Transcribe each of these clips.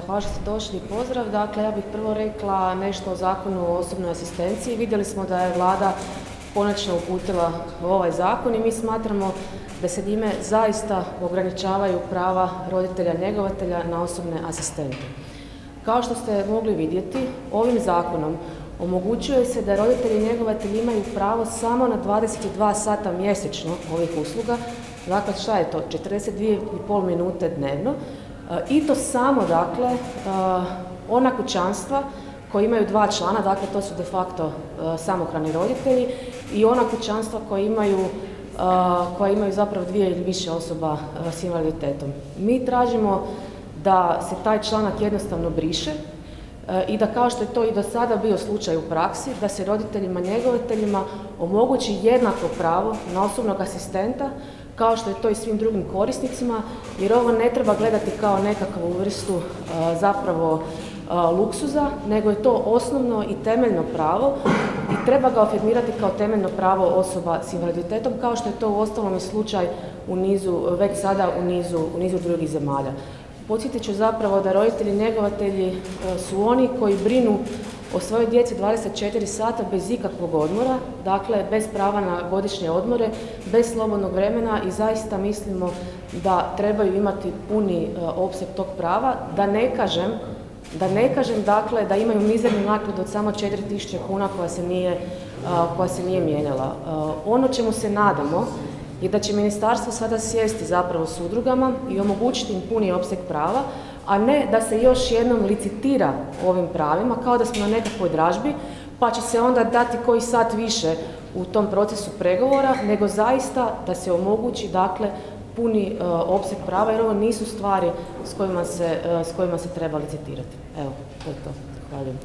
hvala što ste došli i pozdrav. Dakle, ja bih prvo rekla nešto o zakonu o osobnoj asistenciji. Vidjeli smo da je Vlada konačno uputila ovaj zakon i mi smatramo da se njime zaista ograničavaju prava roditelja njegovatelja na osobne asistente. Kao što ste mogli vidjeti, ovim zakonom omogućuje se da roditelji njegovatelji imaju pravo samo na 22 sata mjesečno ovih usluga. Dakle, šta je to? 42,5 minute dnevno. I to samo, dakle, ona kućanstva koji imaju 2 člana, dakle to su de facto samohrani roditelji, i ona kućanstva koja imaju zapravo 2 ili više osoba s invaliditetom. Mi tražimo da se taj članak jednostavno briše i da, kao što je to i do sada bio slučaj u praksi, da se roditeljima njegovateljima omogući jednako pravo na osobnog asistenta kao što je to i svim drugim korisnicima, jer ovo ne treba gledati kao nekakvu vrstu zapravo luksuza, nego je to osnovno i temeljno pravo i treba ga afirmirati kao temeljno pravo osoba s invaliditetom, kao što je to uostalom i slučaj već sada u nizu drugih zemalja. Podsjetit ću zapravo da roditelji njegovatelji su oni koji brinu o svojoj djeci 24 sata bez ikakvog odmora, dakle bez prava na godišnje odmore, bez slobodnog vremena, i zaista mislimo da trebaju imati puni opseg tog prava, da ne kažem dakle da imaju mizernu naknadu od samo 4.000 kuna koja se nije mijenjala. Ono čemu se nadamo je da će ministarstvo sada sjesti zapravo s udrugama i omogućiti im puni opseg prava, a ne da se još jednom licitira ovim pravima kao da smo na nekakvoj dražbi, pa će se onda dati koji sat više u tom procesu pregovora, nego zaista da se omogući, dakle, puni opseg prava, jer ovo nisu stvari s kojima se treba licitirati. Evo, to je to. Zahvaljujem.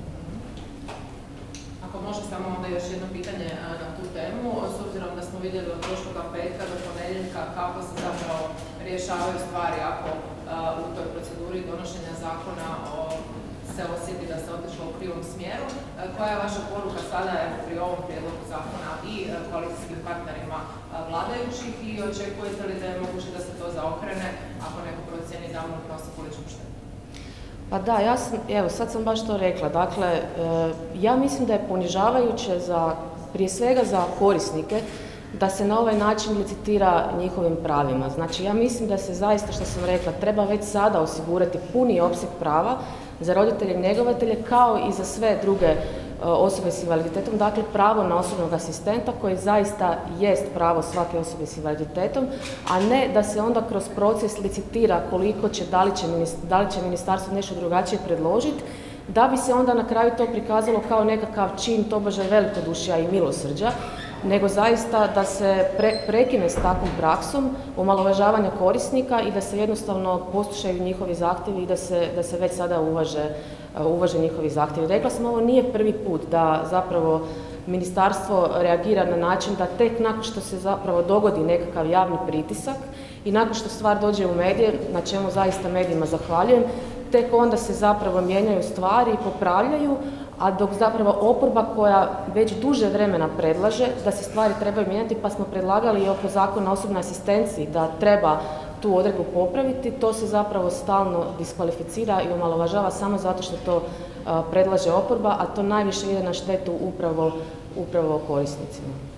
Ako može samo onda još jedno pitanje na tu temu, s obzirom da smo vidjeli od prošloga petka do ponedjeljka kako se zapravo rješavaju stvari ako u toj proceduri donošenja zakona se osjeti da se otišlo u krivom smjeru. Koja je vaša poruka sada pri ovom prijedlogu zakona i koalicijskim partnerima vladajućih i očekujete li da je moguće da se to zaokrene ako neko procijeni da mu nosi političku štetu? Pa da, evo sad sam baš to rekla. Dakle, ja mislim da je ponižavajuće prije svega za korisnike da se na ovaj način licitira njihovim pravima. Znači, ja mislim da se zaista, što sam rekla, treba već sada osigurati puni opseg prava za roditelje i njegovatelje kao i za sve druge osobe s invaliditetom, dakle pravo na osobnog asistenta koji zaista jest pravo svake osobe s invaliditetom, a ne da se onda kroz proces licitira koliko će, da li će ministarstvo nešto drugačije predložiti, da bi se onda na kraju to prikazalo kao nekakav čin tobože velikodušja i milosrđa, nego zaista da se prekine s takvom praksom omalovažavanja korisnika i da se jednostavno poslušaju njihovi zahtjevi i da se već sada uvaže njihovi zahtjevi. Rekla sam, ovo nije prvi put da zapravo ministarstvo reagira na način da tek nakon što se zapravo dogodi nekakav javni pritisak i nakon što stvar dođe u medije, na čemu zaista medijima zahvaljujem, tek onda se zapravo mijenjaju stvari i popravljaju, a dok zapravo oporba koja već duže vremena predlaže da se stvari trebaju mijenjati, pa smo predlagali i oko zakona o osobnoj asistenciji da treba tu odredbu popraviti, to se zapravo stalno diskvalificira i omalovažava samo zato što to predlaže oporba, a to najviše ide na štetu upravo korisnicima.